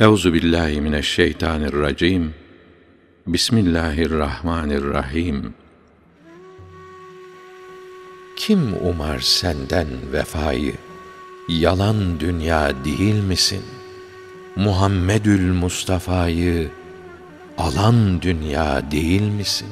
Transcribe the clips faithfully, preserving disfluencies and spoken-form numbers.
Euzu billahi mineşşeytanirracim. Bismillahirrahmanirrahim. Kim umar senden vefayı? Yalan dünya değil misin? Muhammedül Mustafa'yı alan dünya değil misin?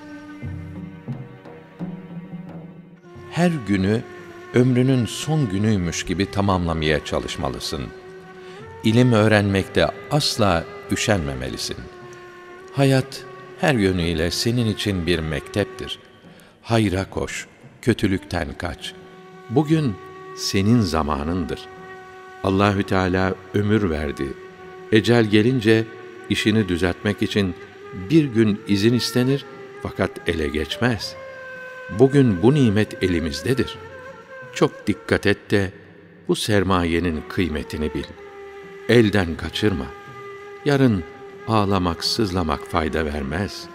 Her günü ömrünün son günüymüş gibi tamamlamaya çalışmalısın. İlim öğrenmekte asla üşenmemelisin. Hayat her yönüyle senin için bir mekteptir. Hayra koş, kötülükten kaç. Bugün senin zamanındır. Allahü Teala ömür verdi. Ecel gelince işini düzeltmek için bir gün izin istenir fakat ele geçmez. Bugün bu nimet elimizdedir. Çok dikkat et de bu sermayenin kıymetini bil. Elden kaçırma. Yarın ağlamak, sızlamak fayda vermez.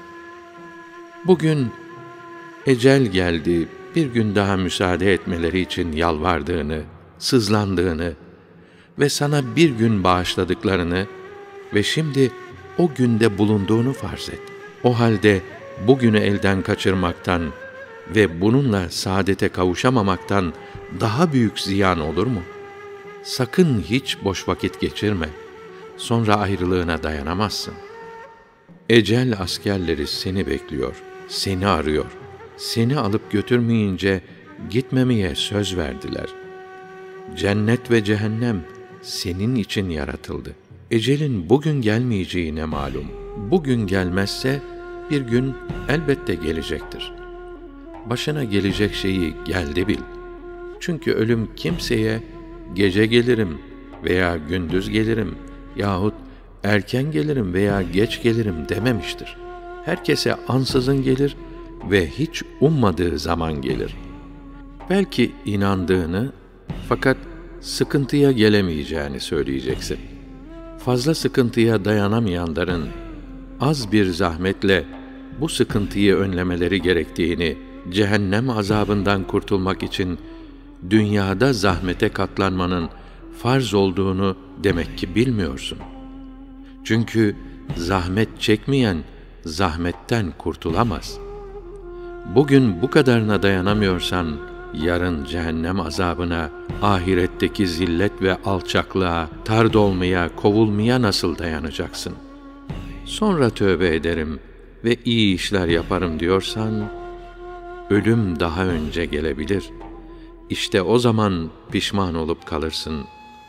Bugün ecel geldi, bir gün daha müsaade etmeleri için yalvardığını, sızlandığını ve sana bir gün bağışladıklarını ve şimdi o günde bulunduğunu farz et. O halde bugünü elden kaçırmaktan ve bununla saadete kavuşamamaktan daha büyük ziyan olur mu? Sakın hiç boş vakit geçirme. Sonra ayrılığına dayanamazsın. Ecel askerleri seni bekliyor, seni arıyor. Seni alıp götürmeyince gitmemeye söz verdiler. Cennet ve cehennem senin için yaratıldı. Ecelin bugün gelmeyeceğine malum. Bugün gelmezse bir gün elbette gelecektir. Başına gelecek şeyi geldi bil. Çünkü ölüm kimseye gece gelirim veya gündüz gelirim yahut erken gelirim veya geç gelirim dememiştir. Herkese ansızın gelir ve hiç ummadığı zaman gelir. Belki inandığını fakat sıkıntıya gelemeyeceğini söyleyeceksin. Fazla sıkıntıya dayanamayanların az bir zahmetle bu sıkıntıyı önlemeleri gerektiğini, cehennem azabından kurtulmak için dünyada zahmete katlanmanın farz olduğunu demek ki bilmiyorsun. Çünkü zahmet çekmeyen zahmetten kurtulamaz. Bugün bu kadarına dayanamıyorsan, yarın cehennem azabına, ahiretteki zillet ve alçaklığa, tard olmaya, kovulmaya nasıl dayanacaksın? Sonra tövbe ederim ve iyi işler yaparım diyorsan, ölüm daha önce gelebilir. İşte o zaman pişman olup kalırsın.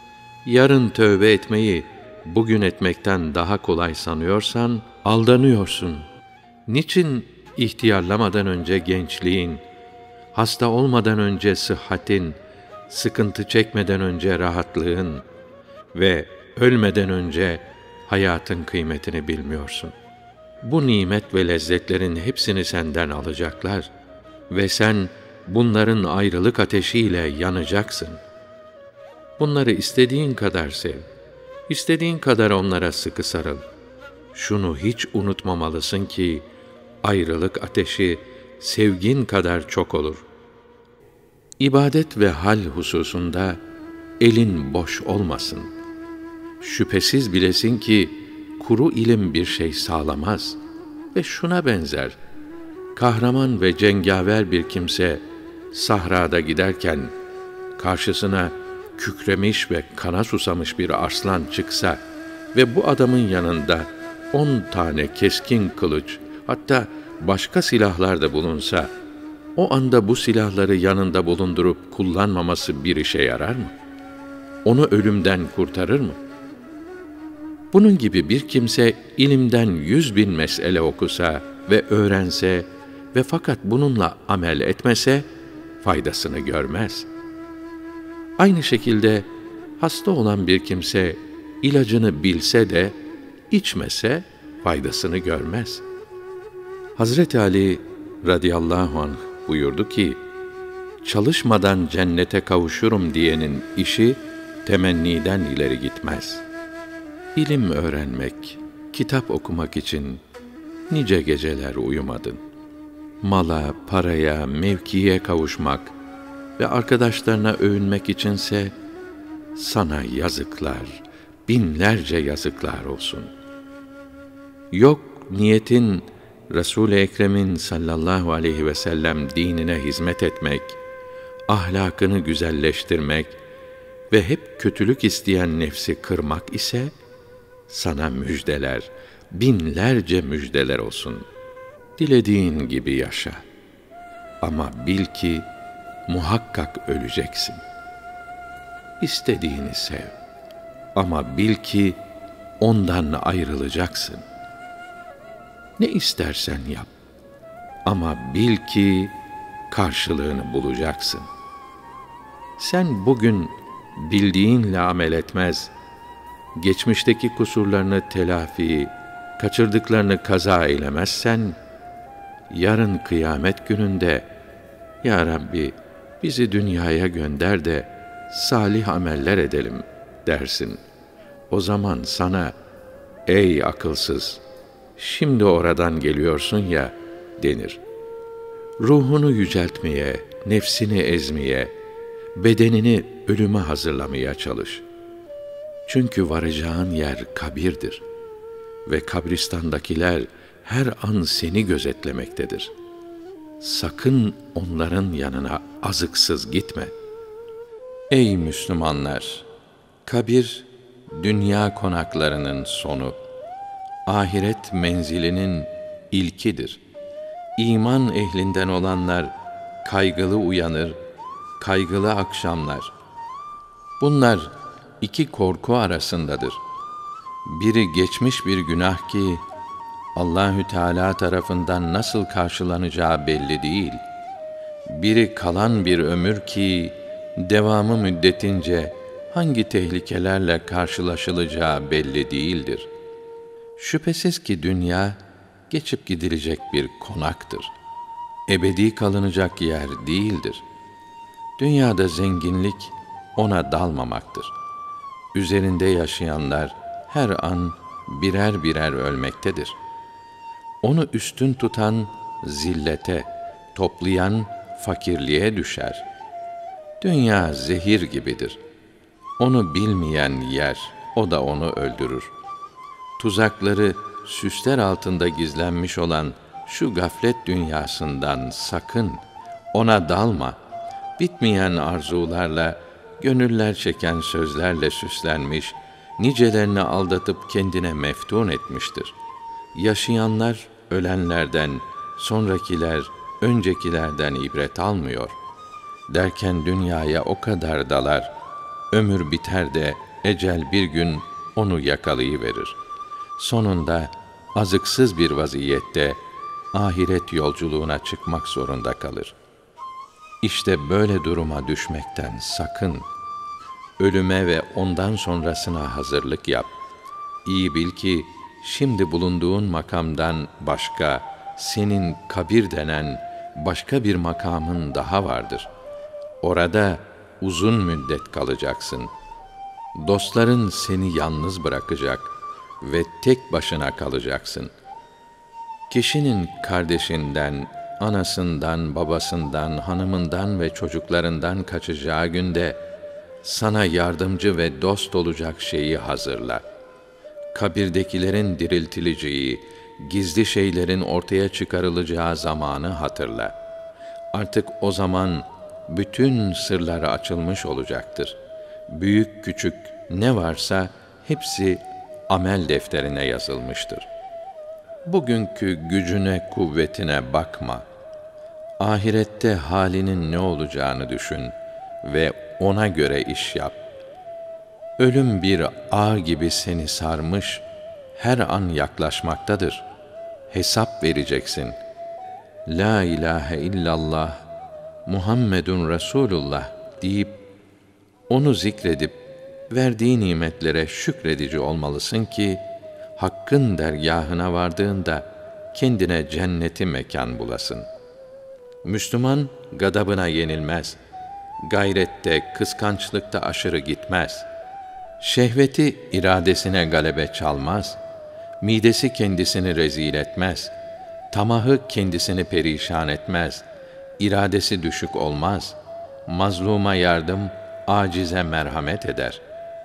Yarın tövbe etmeyi bugün etmekten daha kolay sanıyorsan aldanıyorsun. Niçin ihtiyarlamadan önce gençliğin, hasta olmadan önce sıhhatin, sıkıntı çekmeden önce rahatlığın ve ölmeden önce hayatın kıymetini bilmiyorsun? Bu nimet ve lezzetlerin hepsini senden alacaklar ve sen bunların ayrılık ateşiyle yanacaksın. Bunları istediğin kadar sev, istediğin kadar onlara sıkı sarıl. Şunu hiç unutmamalısın ki, ayrılık ateşi sevgin kadar çok olur. İbadet ve hal hususunda elin boş olmasın. Şüphesiz bilesin ki, kuru ilim bir şey sağlamaz ve şuna benzer. Kahraman ve cengaver bir kimse, sahrada giderken, karşısına kükremiş ve kana susamış bir arslan çıksa ve bu adamın yanında on tane keskin kılıç, hatta başka silahlar da bulunsa, o anda bu silahları yanında bulundurup kullanmaması bir işe yarar mı? Onu ölümden kurtarır mı? Bunun gibi bir kimse ilimden yüz bin mesele okusa ve öğrense ve fakat bununla amel etmese, faydasını görmez. Aynı şekilde hasta olan bir kimse ilacını bilse de içmese faydasını görmez. Hazreti Ali radıyallahu anh buyurdu ki, çalışmadan cennete kavuşurum diyenin işi temenniden ileri gitmez. İlim öğrenmek, kitap okumak için nice geceler uyumadın. Mala, paraya, mevkiye kavuşmak ve arkadaşlarına övünmek içinse sana yazıklar, binlerce yazıklar olsun. Yok niyetin Resul-i Ekrem'in sallallahu aleyhi ve sellem dinine hizmet etmek, ahlakını güzelleştirmek ve hep kötülük isteyen nefsi kırmak ise sana müjdeler, binlerce müjdeler olsun. Dilediğin gibi yaşa. Ama bil ki muhakkak öleceksin. İstediğini sev. Ama bil ki ondan ayrılacaksın. Ne istersen yap. Ama bil ki karşılığını bulacaksın. Sen bugün bildiğinle amel etmez, geçmişteki kusurlarını telafi, kaçırdıklarını kaza eylemezsen, yarın kıyamet gününde, Ya Rabbi bizi dünyaya gönder de salih ameller edelim dersin. O zaman sana, ey akılsız, şimdi oradan geliyorsun ya denir. Ruhunu yüceltmeye, nefsini ezmeye, bedenini ölüme hazırlamaya çalış. Çünkü varacağın yer kabirdir ve kabristandakiler her an seni gözetlemektedir. Sakın onların yanına azıksız gitme. Ey Müslümanlar! Kabir, dünya konaklarının sonu, ahiret menzilinin ilkidir. İman ehlinden olanlar kaygılı uyanır, kaygılı akşamlar. Bunlar iki korku arasındadır. Biri geçmiş bir günah ki Allahü Teala tarafından nasıl karşılanacağı belli değil. Biri kalan bir ömür ki devamı müddetince hangi tehlikelerle karşılaşılacağı belli değildir. Şüphesiz ki dünya geçip gidilecek bir konaktır. Ebedi kalınacak yer değildir. Dünyada zenginlik ona dalmamaktır. Üzerinde yaşayanlar her an birer birer ölmektedir. Onu üstün tutan zillete, toplayan fakirliğe düşer. Dünya zehir gibidir. Onu bilmeyen yer, o da onu öldürür. Tuzakları süsler altında gizlenmiş olan şu gaflet dünyasından sakın, ona dalma. Bitmeyen arzularla, gönüller çeken sözlerle süslenmiş, nicelerini aldatıp kendine meftun etmiştir. Yaşayanlar ölenlerden, sonrakiler öncekilerden ibret almıyor. Derken dünyaya o kadar dalar, ömür biter de ecel bir gün onu yakalayıverir. Sonunda azıksız bir vaziyette ahiret yolculuğuna çıkmak zorunda kalır. İşte böyle duruma düşmekten sakın. Ölüme ve ondan sonrasına hazırlık yap. İyi bil ki şimdi bulunduğun makamdan başka, senin kabir denen başka bir makamın daha vardır. Orada uzun müddet kalacaksın. Dostların seni yalnız bırakacak ve tek başına kalacaksın. Kişinin kardeşinden, anasından, babasından, hanımından ve çocuklarından kaçacağı günde sana yardımcı ve dost olacak şeyi hazırla. Kabirdekilerin diriltileceği, gizli şeylerin ortaya çıkarılacağı zamanı hatırla. Artık o zaman bütün sırları açılmış olacaktır. Büyük küçük ne varsa hepsi amel defterine yazılmıştır. Bugünkü gücüne, kuvvetine bakma. Ahirette halinin ne olacağını düşün ve ona göre iş yap. Ölüm bir ağ gibi seni sarmış, her an yaklaşmaktadır. Hesap vereceksin. La ilahe illallah, Muhammedun Resulullah deyip, onu zikredip, verdiği nimetlere şükredici olmalısın ki, Hakk'ın dergâhına vardığında, kendine cenneti mekan bulasın. Müslüman, gadabına yenilmez. Gayrette, kıskançlıkta aşırı gitmez. Şehveti iradesine galebe çalmaz. Midesi kendisini rezil etmez. Tamahı kendisini perişan etmez. İradesi düşük olmaz. Mazluma yardım, acize merhamet eder.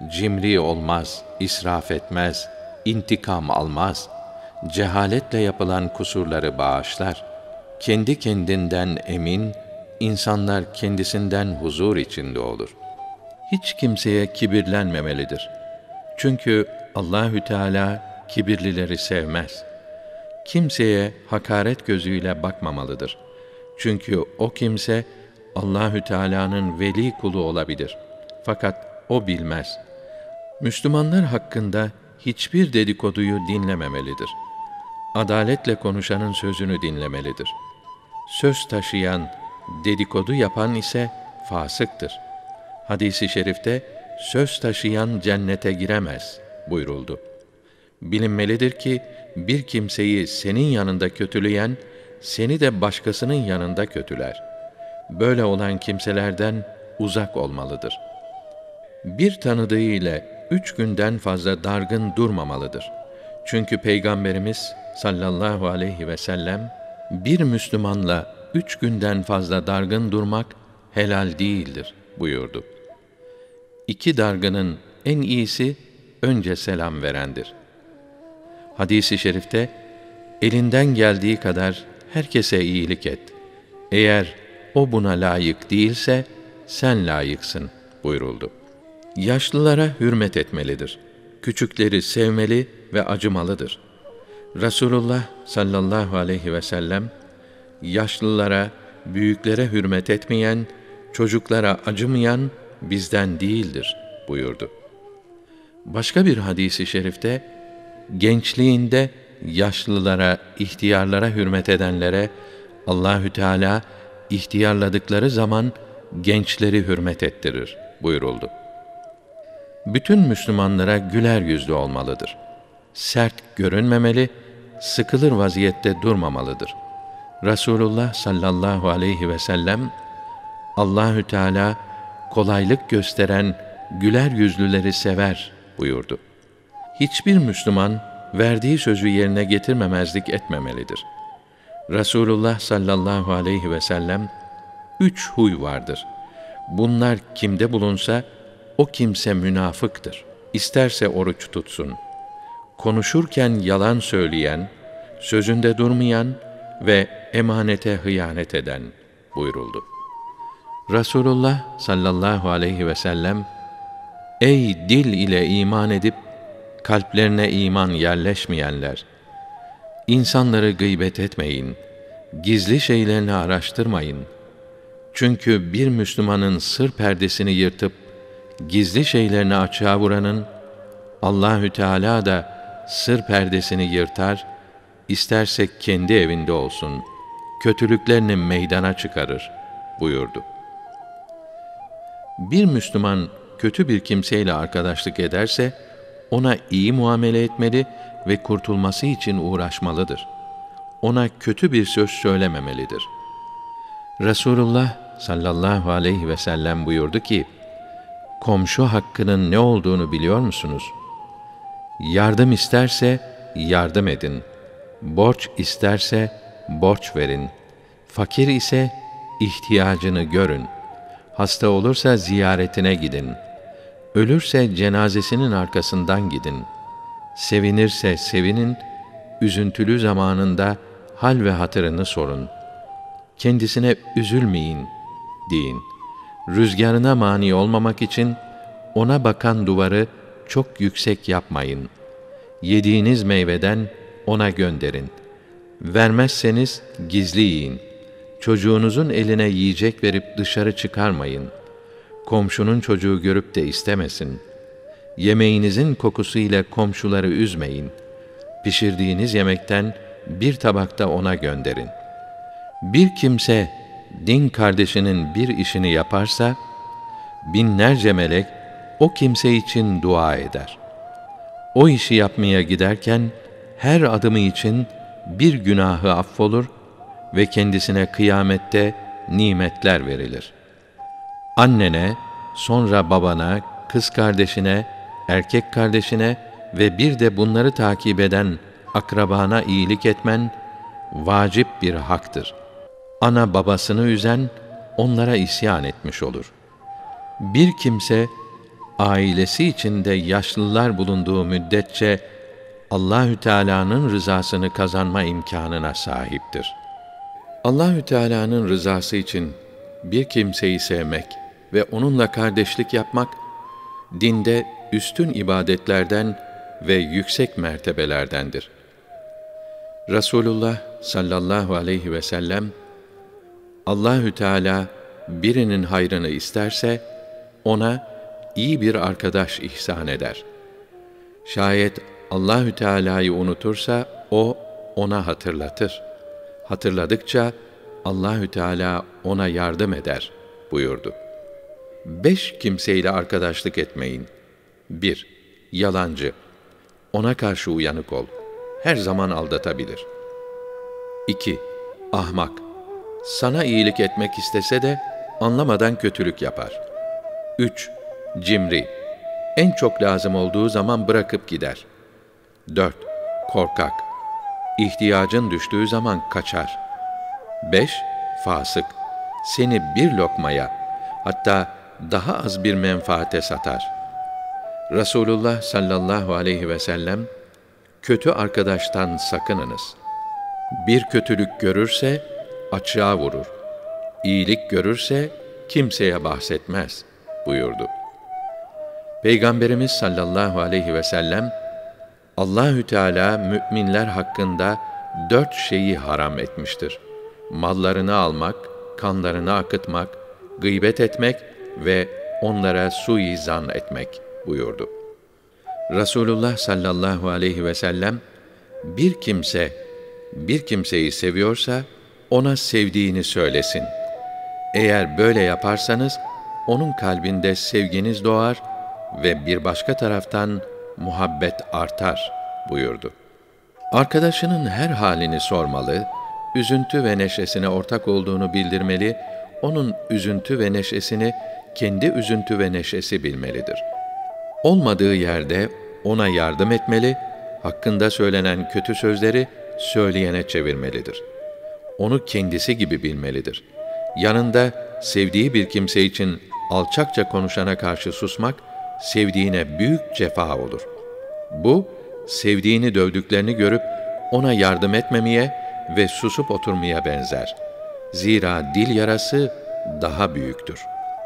cimri olmaz, israf etmez, intikam almaz, cehaletle yapılan kusurları bağışlar. Kendi kendinden emin, insanlar kendisinden huzur içinde olur. Hiç kimseye kibirlenmemelidir. Çünkü Allahü Teala kibirlileri sevmez. Kimseye hakaret gözüyle bakmamalıdır. Çünkü o kimse Allahü Teala'nın veli kulu olabilir. Fakat o bilmez. Müslümanlar hakkında hiçbir dedikoduyu dinlememelidir. Adaletle konuşanın sözünü dinlemelidir. Söz taşıyan, dedikodu yapan ise fasıktır. Hadis-i şerifte söz taşıyan cennete giremez buyuruldu. Bilinmelidir ki bir kimseyi senin yanında kötüleyen, seni de başkasının yanında kötüler. Böyle olan kimselerden uzak olmalıdır. Bir tanıdığı ile üç günden fazla dargın durmamalıdır. Çünkü Peygamberimiz sallallahu aleyhi ve sellem, bir Müslümanla üç günden fazla dargın durmak helal değildir buyurdu. İki dargının en iyisi önce selam verendir. Hadis-i şerifte, elinden geldiği kadar herkese iyilik et. Eğer o buna layık değilse, sen layıksın buyuruldu. Yaşlılara hürmet etmelidir. Küçükleri sevmeli ve acımalıdır. Resulullah sallallahu aleyhi ve sellem, yaşlılara, büyüklere hürmet etmeyen, çocuklara acımayan bizden değildir buyurdu. Başka bir hadis-i şerifte, gençliğinde yaşlılara, ihtiyarlara hürmet edenlere Allahü Teala ihtiyarladıkları zaman gençleri hürmet ettirir buyuruldu. Bütün Müslümanlara güler yüzlü olmalıdır. Sert görünmemeli, sıkılır vaziyette durmamalıdır. Resulullah sallallahu aleyhi ve sellem, Allahü Teala kolaylık gösteren güler yüzlüleri sever buyurdu. Hiçbir Müslüman verdiği sözü yerine getirmemezlik etmemelidir. Resulullah sallallahu aleyhi ve sellem, üç huy vardır. Bunlar kimde bulunsa, o kimse münafıktır. İsterse oruç tutsun. Konuşurken yalan söyleyen, sözünde durmayan ve emanete hıyanet eden buyuruldu. Resulullah sallallahu aleyhi ve sellem, ey dil ile iman edip, kalplerine iman yerleşmeyenler! İnsanları gıybet etmeyin, gizli şeylerini araştırmayın. Çünkü bir Müslümanın sır perdesini yırtıp, gizli şeylerini açığa vuranın, Allahü Teala da sır perdesini yırtar, isterse kendi evinde olsun, kötülüklerini meydana çıkarır buyurdu. Bir Müslüman kötü bir kimseyle arkadaşlık ederse, ona iyi muamele etmeli ve kurtulması için uğraşmalıdır. Ona kötü bir söz söylememelidir. Resulullah sallallahu aleyhi ve sellem buyurdu ki, komşu hakkının ne olduğunu biliyor musunuz? Yardım isterse yardım edin. Borç isterse borç verin. Fakir ise ihtiyacını görün. Hasta olursa ziyaretine gidin. Ölürse cenazesinin arkasından gidin. Sevinirse sevinin, üzüntülü zamanında hal ve hatırını sorun. Kendisine üzülmeyin, deyin. Rüzgarına mani olmamak için ona bakan duvarı çok yüksek yapmayın. Yediğiniz meyveden ona gönderin. Vermezseniz gizli yiyin. Çocuğunuzun eline yiyecek verip dışarı çıkarmayın. Komşunun çocuğu görüp de istemesin. Yemeğinizin kokusu ile komşuları üzmeyin. Pişirdiğiniz yemekten bir tabakta ona gönderin. Bir kimse din kardeşinin bir işini yaparsa, binlerce melek o kimse için dua eder. O işi yapmaya giderken her adımı için bir günahı affolur ve kendisine kıyamette nimetler verilir. Annene, sonra babana, kız kardeşine, erkek kardeşine ve bir de bunları takip eden akrabana iyilik etmen vacip bir haktır. Ana babasını üzen onlara isyan etmiş olur. Bir kimse ailesi içinde yaşlılar bulunduğu müddetçe Allahü Teala'nın rızasını kazanma imkanına sahiptir. Allahü Teala'nın rızası için bir kimseyi sevmek ve onunla kardeşlik yapmak, dinde üstün ibadetlerden ve yüksek mertebelerdendir. Resulullah sallallahu aleyhi ve sellem, Allahü Teala birinin hayrını isterse, ona iyi bir arkadaş ihsan eder. Şayet Allahü Teala'yı unutursa, o ona hatırlatır. Hatırladıkça Allahü Teala ona yardım eder buyurdu. Beş kimseyle arkadaşlık etmeyin. bir. Yalancı. Ona karşı uyanık ol. Her zaman aldatabilir. iki. Ahmak. Sana iyilik etmek istese de anlamadan kötülük yapar. üç. Cimri. En çok lazım olduğu zaman bırakıp gider. dört. Korkak. İhtiyacın düştüğü zaman kaçar. beş. Fasık. Seni bir lokmaya, hatta daha az bir menfaate satar. Resulullah sallallahu aleyhi ve sellem, kötü arkadaştan sakınınız. Bir kötülük görürse açığa vurur. İyilik görürse kimseye bahsetmez buyurdu. Peygamberimiz sallallahu aleyhi ve sellem, Allahü Teala müminler hakkında dört şeyi haram etmiştir: mallarını almak, kanlarını akıtmak, gıybet etmek ve onlara suizan etmek buyurdu. Resulullah sallallahu aleyhi ve sellem, bir kimse bir kimseyi seviyorsa ona sevdiğini söylesin. Eğer böyle yaparsanız onun kalbinde sevginiz doğar ve bir başka taraftan muhabbet artar buyurdu. Arkadaşının her halini sormalı, üzüntü ve neşesine ortak olduğunu bildirmeli, onun üzüntü ve neşesini kendi üzüntü ve neşesi bilmelidir. Olmadığı yerde ona yardım etmeli, hakkında söylenen kötü sözleri söyleyene çevirmelidir. Onu kendisi gibi bilmelidir. Yanında sevdiği bir kimse için alçakça konuşana karşı susmak, sevdiğine büyük cefa olur. Bu, sevdiğini dövdüklerini görüp ona yardım etmemeye ve susup oturmaya benzer. Zira dil yarası daha büyüktür.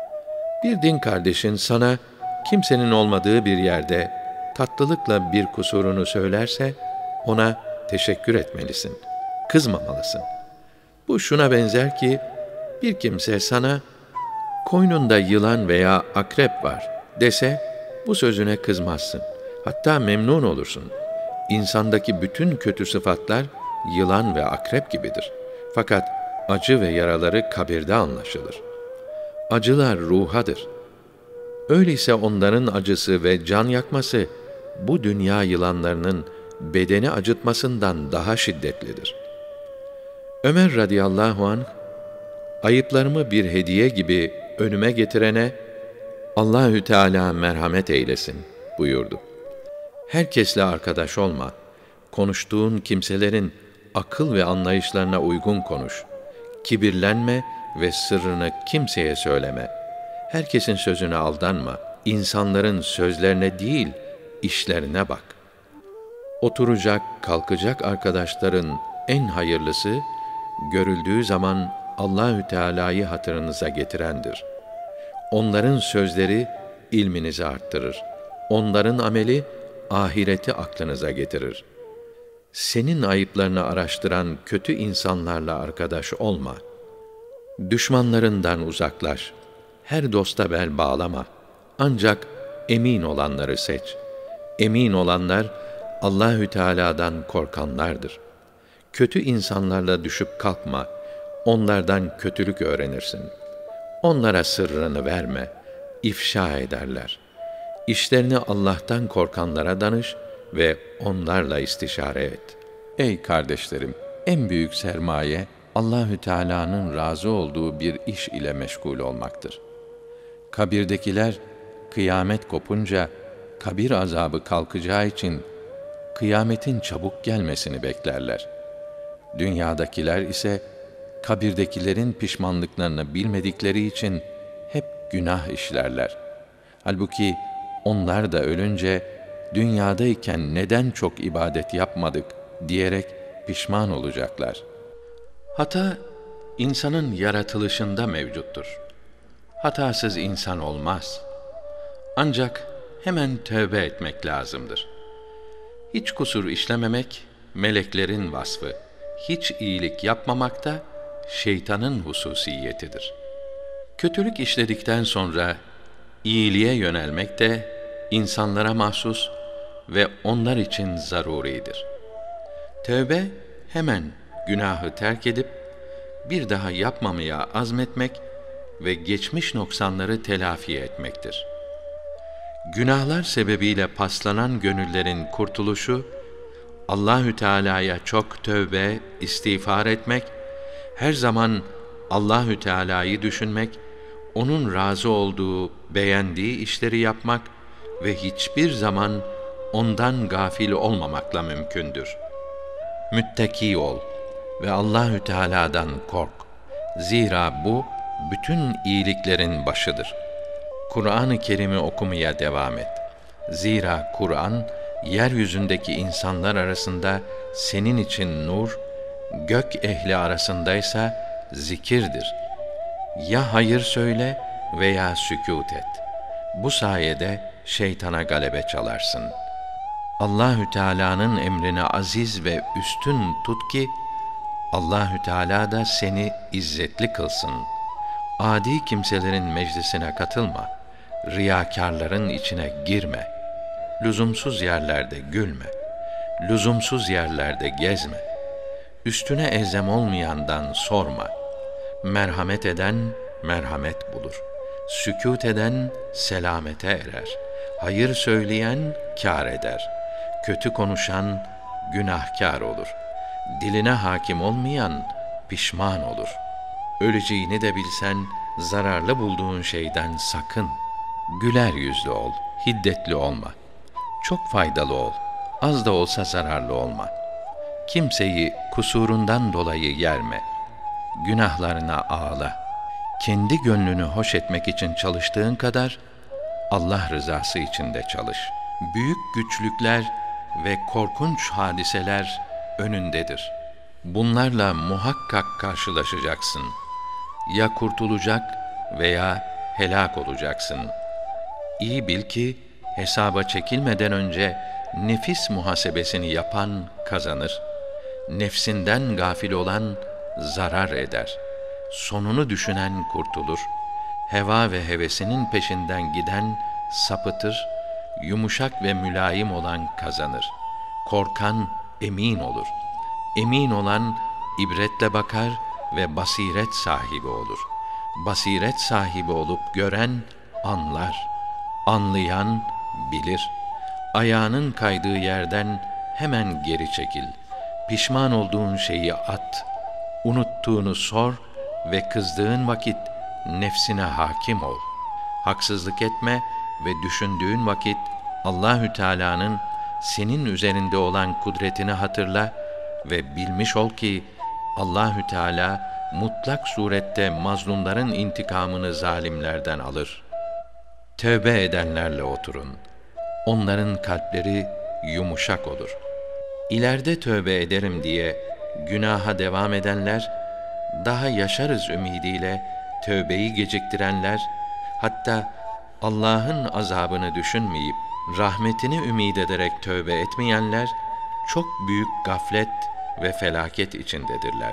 Bir din kardeşin sana kimsenin olmadığı bir yerde tatlılıkla bir kusurunu söylerse, ona teşekkür etmelisin, kızmamalısın. Bu şuna benzer ki, bir kimse sana koynunda yılan veya akrep var dese, bu sözüne kızmazsın. Hatta memnun olursun. İnsandaki bütün kötü sıfatlar yılan ve akrep gibidir. Fakat acı ve yaraları kabirde anlaşılır. Acılar ruhadır. Öyleyse onların acısı ve can yakması, bu dünya yılanlarının bedeni acıtmasından daha şiddetlidir. Ömer radıyallahu anh, ayıplarımı bir hediye gibi önüme getirene, Allahü Teala merhamet eylesin buyurdu. Herkesle arkadaş olma. Konuştuğun kimselerin akıl ve anlayışlarına uygun konuş. Kibirlenme ve sırrını kimseye söyleme. Herkesin sözüne aldanma. İnsanların sözlerine değil, işlerine bak. Oturacak, kalkacak arkadaşların en hayırlısı, görüldüğü zaman Allahü Teala'yı hatırınıza getirendir. Onların sözleri ilminizi arttırır. Onların ameli ahireti aklınıza getirir. Senin ayıplarını araştıran kötü insanlarla arkadaş olma. Düşmanlarından uzaklaş. Her dosta bel bağlama. Ancak emin olanları seç. Emin olanlar Allahü Teala'dan korkanlardır. Kötü insanlarla düşüp kalkma. Onlardan kötülük öğrenirsin. Onlara sırrını verme. İfşa ederler. İşlerini Allah'tan korkanlara danış ve onlarla istişare et. Ey kardeşlerim, en büyük sermaye Allahü Teala'nın razı olduğu bir iş ile meşgul olmaktır. Kabirdekiler kıyamet kopunca kabir azabı kalkacağı için kıyametin çabuk gelmesini beklerler. Dünyadakiler ise kabirdekilerin pişmanlıklarını bilmedikleri için hep günah işlerler. Halbuki Onlar da ölünce, dünyadayken neden çok ibadet yapmadık diyerek pişman olacaklar. Hata, insanın yaratılışında mevcuttur. Hatasız insan olmaz. Ancak hemen tövbe etmek lazımdır. Hiç kusur işlememek, meleklerin vasfı. Hiç iyilik yapmamak da şeytanın hususiyetidir. Kötülük işledikten sonra iyiliğe yönelmek de insanlara mahsus ve onlar için zaruridir. Tövbe hemen günahı terk edip bir daha yapmamaya azmetmek ve geçmiş noksanları telafi etmektir. Günahlar sebebiyle paslanan gönüllerin kurtuluşu, Allahü Teala'ya çok tövbe, istiğfar etmek, her zaman Allahü Teala'yı düşünmek, onun razı olduğu, beğendiği işleri yapmak ve hiçbir zaman ondan gafil olmamakla mümkündür. Müttaki ol ve Allahü Teala'dan kork. Zira bu bütün iyiliklerin başıdır. Kur'an-ı Kerim'i okumaya devam et. Zira Kur'an, yeryüzündeki insanlar arasında senin için nur, gök ehli arasındaysa zikirdir. Ya hayır söyle veya sükût et. Bu sayede şeytana galebe çalarsın. Allahü Teala'nın emrine aziz ve üstün tut ki Allahü Teala da seni izzetli kılsın. Adi kimselerin meclisine katılma. Riyakârların içine girme. Lüzumsuz yerlerde gülme. Lüzumsuz yerlerde gezme. Üstüne elzem olmayandan sorma. Merhamet eden merhamet bulur. Sükût eden selamete erer. Hayır söyleyen kâr eder. Kötü konuşan günahkar olur. Diline hakim olmayan pişman olur. Öleceğini de bilsen zararlı bulduğun şeyden sakın. Güler yüzlü ol, hiddetli olma. Çok faydalı ol, az da olsa zararlı olma. Kimseyi kusurundan dolayı yerme. Günahlarına ağla. Kendi gönlünü hoş etmek için çalıştığın kadar Allah rızası için de çalış. Büyük güçlükler ve korkunç hadiseler önündedir. Bunlarla muhakkak karşılaşacaksın. Ya kurtulacak veya helak olacaksın. İyi bil ki hesaba çekilmeden önce nefis muhasebesini yapan kazanır. Nefsinden gafil olan zarar eder. Sonunu düşünen kurtulur. Heva ve hevesinin peşinden giden sapıtır. Yumuşak ve mülayim olan kazanır. Korkan emin olur. Emin olan ibretle bakar ve basiret sahibi olur. Basiret sahibi olup gören anlar. Anlayan bilir. Ayağının kaydığı yerden hemen geri çekil. Pişman olduğun şeyi at. Unuttuğunu sor ve kızdığın vakit nefsine hakim ol. Haksızlık etme ve düşündüğün vakit Allahü Teala'nın senin üzerinde olan kudretini hatırla ve bilmiş ol ki Allahü Teala mutlak surette mazlumların intikamını zalimlerden alır. Tövbe edenlerle oturun. Onların kalpleri yumuşak olur. İleride tövbe ederim diye günaha devam edenler, daha yaşarız ümidiyle tövbeyi geciktirenler, hatta Allah'ın azabını düşünmeyip rahmetini ümid ederek tövbe etmeyenler çok büyük gaflet ve felaket içindedirler.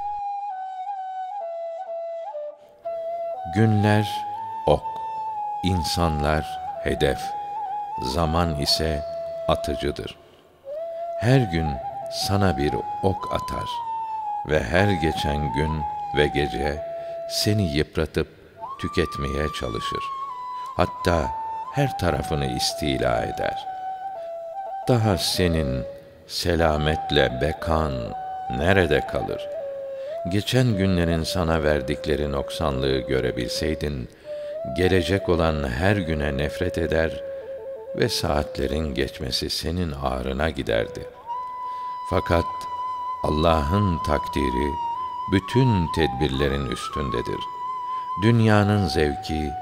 Günler ok, insanlar hedef, zaman ise atıcıdır. Her gün sana bir ok atar ve her geçen gün ve gece seni yıpratıp tüketmeye çalışır. Hatta her tarafını istila eder. Daha senin selametle bekan nerede kalır? Geçen günlerin sana verdikleri noksanlığı görebilseydin, gelecek olan her güne nefret eder ve saatlerin geçmesi senin ağrına giderdi. Fakat Allah'ın takdiri bütün tedbirlerin üstündedir. Dünyanın zevki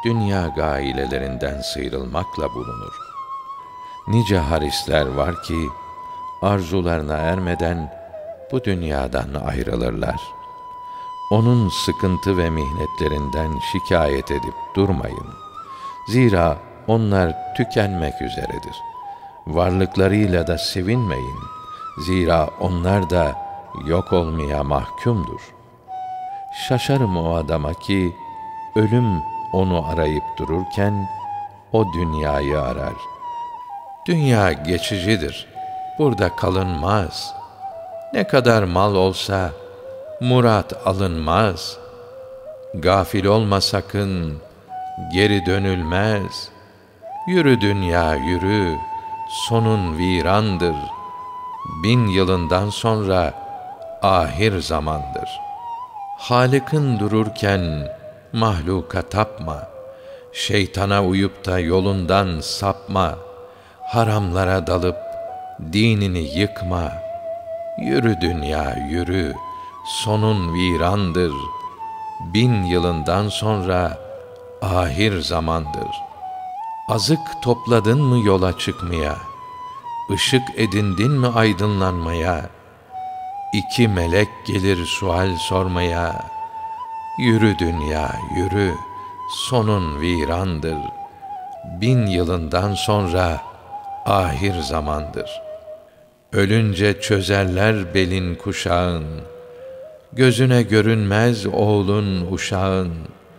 dünya gailelerinden sıyrılmakla bulunur. Nice harisler var ki, arzularına ermeden bu dünyadan ayrılırlar. Onun sıkıntı ve mihnetlerinden şikayet edip durmayın. Zira onlar tükenmek üzeredir. Varlıklarıyla da sevinmeyin. Zira onlar da yok olmaya mahkumdur. Şaşarım o adama ki, ölüm onu arayıp dururken, o dünyayı arar. Dünya geçicidir, burada kalınmaz. Ne kadar mal olsa, murat alınmaz. Gafil olma sakın, geri dönülmez. Yürü dünya yürü, sonun virandır. Bin yılından sonra ahir zamandır. Halık'ın dururken mahluka tapma. Şeytana uyup da yolundan sapma. Haramlara dalıp dinini yıkma. Yürü dünya yürü, sonun virandır. Bin yılından sonra ahir zamandır. Azık topladın mı yola çıkmaya? Işık edindin mi aydınlanmaya? İki melek gelir sual sormaya. Yürü dünya yürü, sonun virandır. Bin yılından sonra ahir zamandır. Ölünce çözerler belin kuşağın. Gözüne görünmez oğlun uşağın.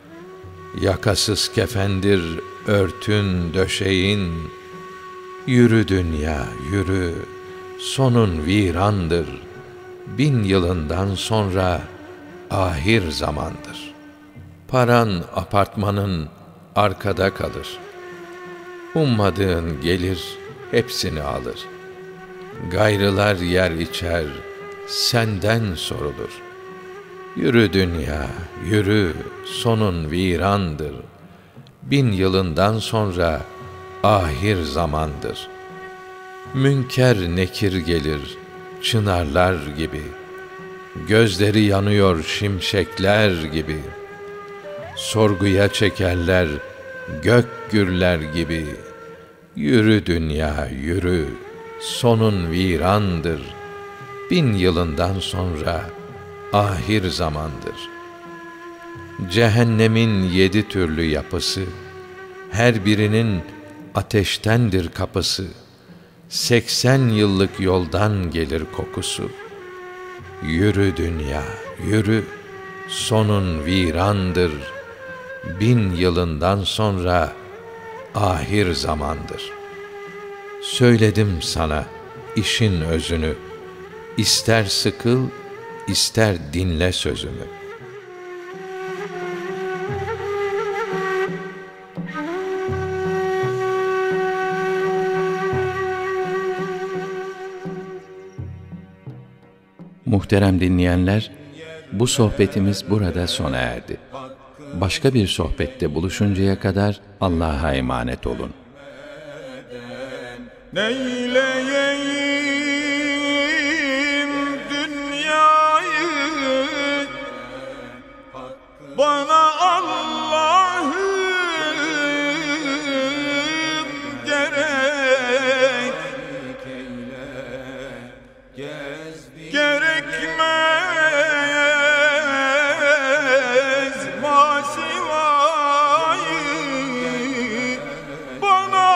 Yakasız kefendir örtün döşeğin. Yürü dünya yürü, sonun virandır. Bin yılından sonra ahir zamandır. Paran apartmanın arkada kalır. Ummadığın gelir hepsini alır. Gayrılar yer içer, senden sorulur. Yürü dünya, yürü, sonun virandır. Bin yılından sonra ahir zamandır. Münker nekir gelir, çınarlar gibi. Gözleri yanıyor şimşekler gibi. Sorguya çekerler, gök gürler gibi. Yürü dünya, yürü, sonun virandır. Bin yılından sonra ahir zamandır. Cehennemin yedi türlü yapısı, her birinin ateştendir kapısı. Seksen yıllık yoldan gelir kokusu. Yürü dünya, yürü, sonun virandır. Bin yılından sonra ahir zamandır. Söyledim sana işin özünü. İster sıkıl, ister dinle sözümü. Muhterem dinleyenler, bu sohbetimiz burada sona erdi. Başka bir sohbette buluşuncaya kadar Allah'a emanet olun. Neyleyeyim dünyayı, bana Allah'ım gerek. Gerekmez masivayı, bana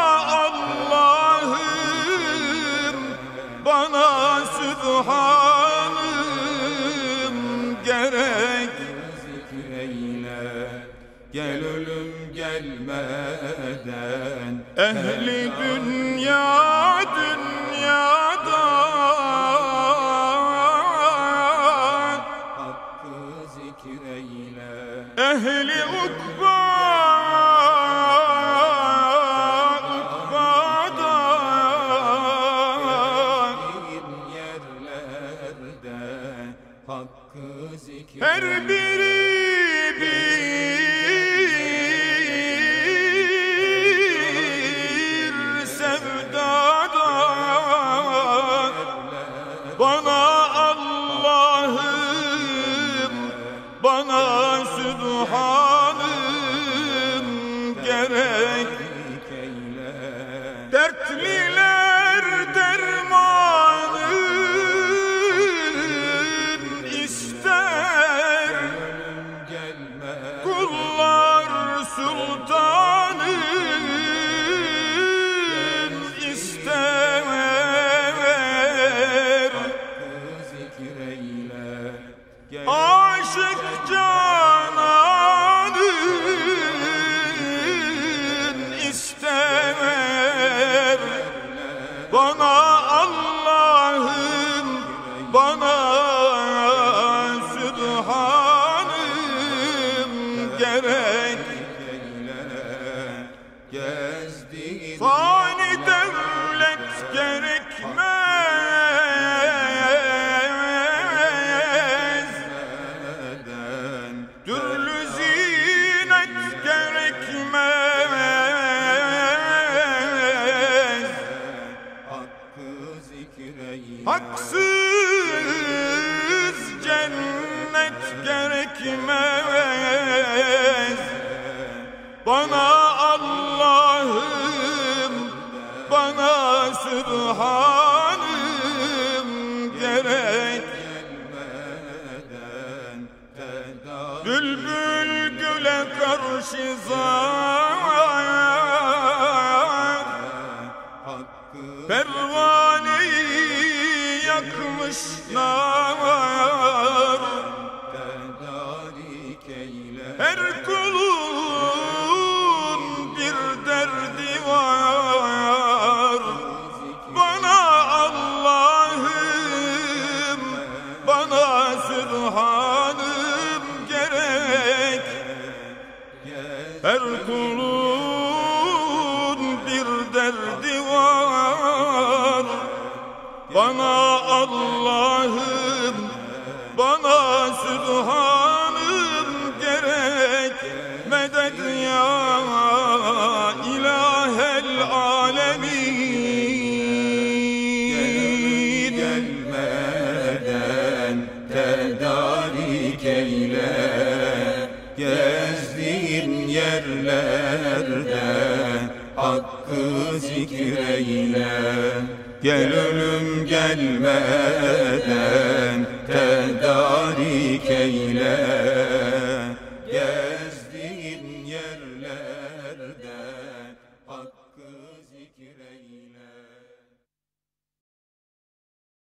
Allah'ım, bana Sübhanım gerek. Gel ölüm gelmeden, ehli dünya dünyadan, hakkı zikreyle, ehli ukba ukbadan, yerlerde hakkı zikreyle, her biri bana Allah'ım, bana Sübhanım kullar sultanın ister. Aşık cananın ister. Bana Allah'ım, bana Sübhanım gerek. Fani devlet gerekmez, türlü zinet gerekmez. Haksız cennet gerekmez. Bana Allah'ım, bana Sübhanım gerek. Bülbül güle karşı zar, pervaneyi yakmış nar. Her kulun bir derdi var. Bana Allah'ım, bana Sübhanım gerek. Her kulun bir derdi var. Bana Allah'ım, bana Sübhanım gerek. Medet ya ilahel alemin. Gelmeden tedarik eyle, gezdiğin yerlerde hakkı zikreyle. Gel ölüm gelmeden tedarik eyle, gezdiğin yerlerde hakkı zikreyle.